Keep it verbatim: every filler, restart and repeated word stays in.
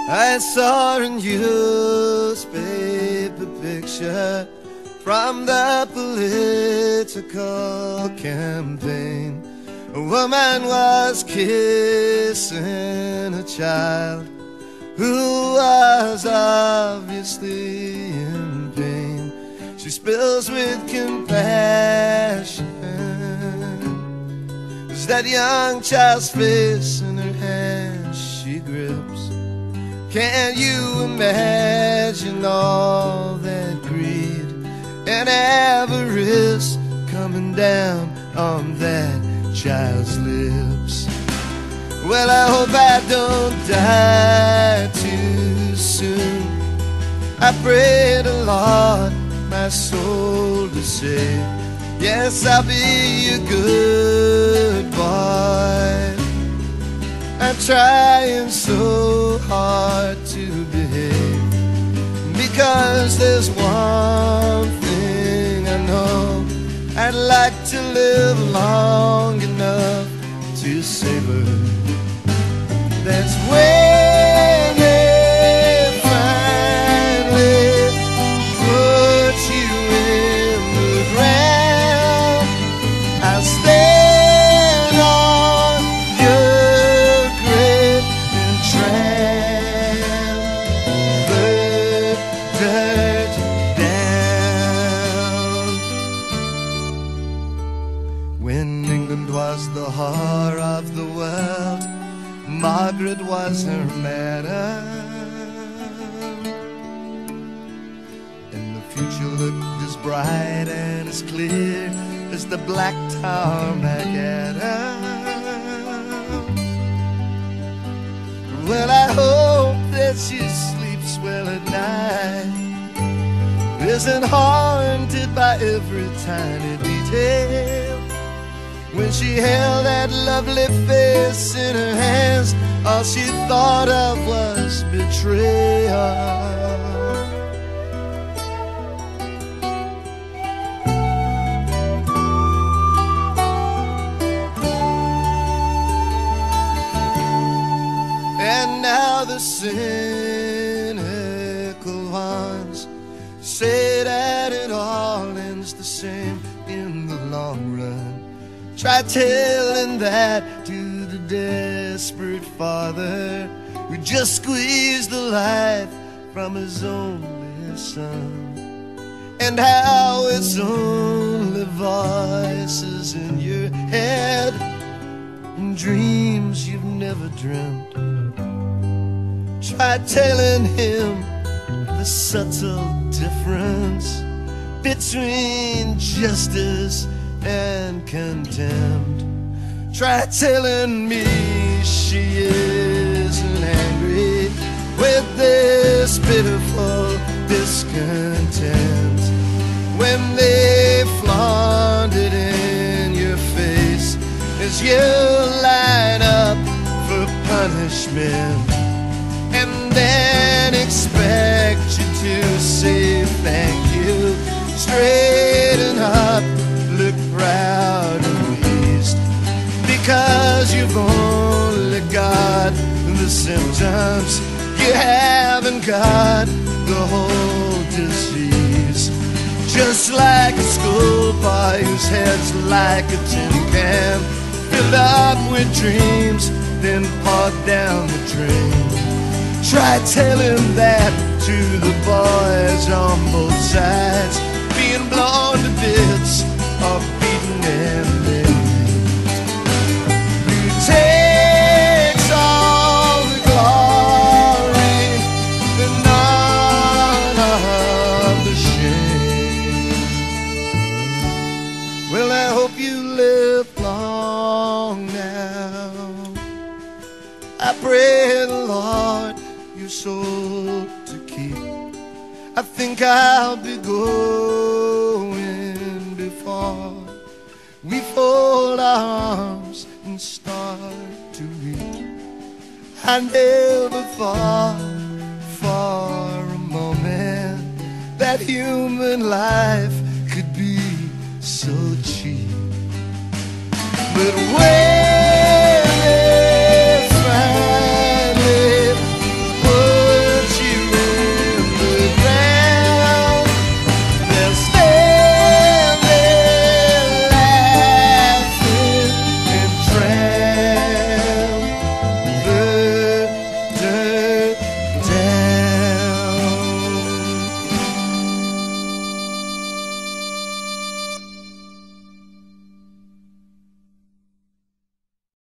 I saw a newspaper picture from the political campaign. A woman was kissing a child who was obviously in pain. She spills with compassion as that young child's face in her hand she grips. Can you imagine all that greed and avarice coming down on that child's lips? Well, I hope I don't die too soon. I pray the Lord my soul to save. Yes, I'll be a good boy. I'm trying so hard to behave, because there's one thing I know: I'd like to live long enough to savor. That's when they finally put you in the ground. I'll stand on your grave and tramp the dirt down. When England was the whore of the world, Margaret was her madam, and the future looked as bright and as clear as the black tarmac Adam. Well, I hope that she sleeps well at night, isn't haunted by every tiny detail. When she held that lovely face in her hands, all she thought of was betrayal. And now the cynical ones say that it all ends the same in the long run. Try telling that to the desperate father who just squeezed the life from his only son, and how it's only voices in your head and dreams you've never dreamt. Try telling him the subtle difference between justice and contempt. Try telling me she isn't angry with this pitiful discontent, when they flaunt it in your face as you line up for punishment, and then expect you to say thank you. Straighten up, look proud and pleased, because you've only got the symptoms, you haven't got the whole disease. Just like a schoolboy whose head's like a tin can, filled up with dreams, then poured down the drain. Try telling that to the boys on both sides, being blown to bits or beaten and maimed. Who takes all the glory and none of the shame? Well, I hope you live long now. I pray the Lord your soul to keep. I think I'll be going before we fold our arms and start to weep. I never thought for a moment that human life could be so cheap. But when